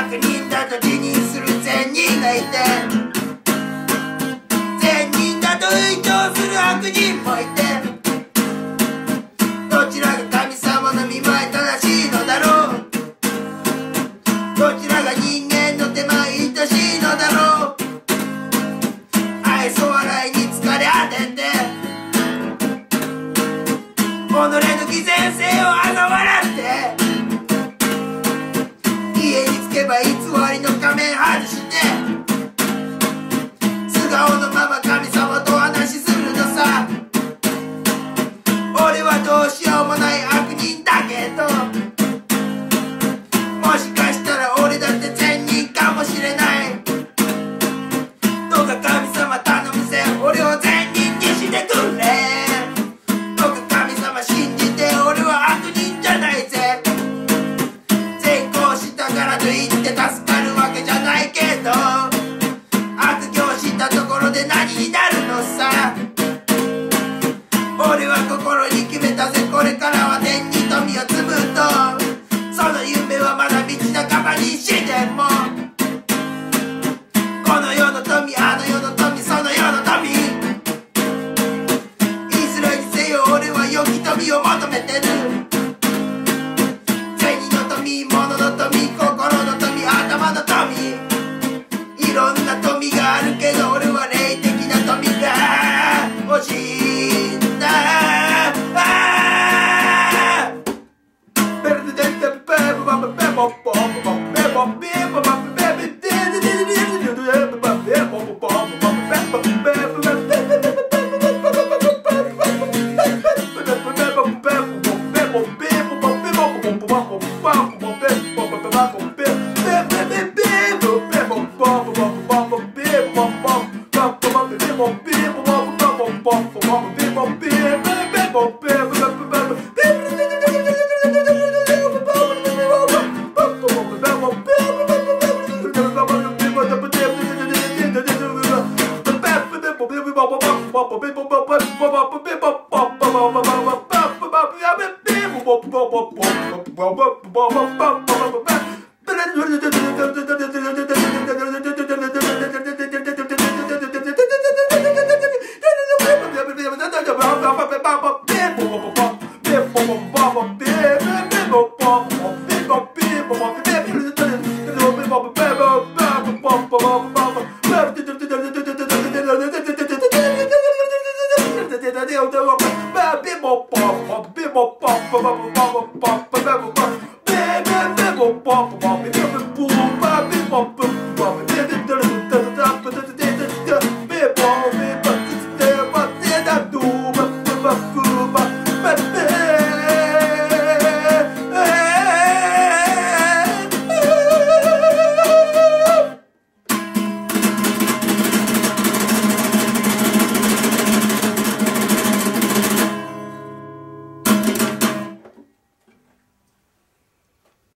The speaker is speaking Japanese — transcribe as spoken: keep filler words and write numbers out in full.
悪人だと自認する善人がいて、善人だと吹聴する悪人もいて、どちらが神様の見舞い正しいのだろう、どちらが人間の手前愛しいのだろう。愛想笑いに疲れ果てて己の偽善性を嘲笑って、家に着けば偽りの仮面外して素顔のまま神様と話するのさ。俺はどうしようもない悪人だけど、もしかしたら俺だって善人かもしれない。どうか神様頼むぜ、俺を善人にしてくれ。どうか神様信じて、俺は悪人じゃないぜ。善行したからといって助かるわけじゃないけど、悪行したところで何になるのさ。俺は心に決めたぜ、これからは天に富を積むと。その夢はまだ道半ばにしても、この世の富、あの世の富、その世の富、いずれにせよ俺は良き富を求めてる。銭の富、物の富、心の富、頭の富、いろんな富があるけど、俺は霊的な富が欲しいんだ。 Bip bop bop bip bop bop bip bop bop bop bop bop bop bop bop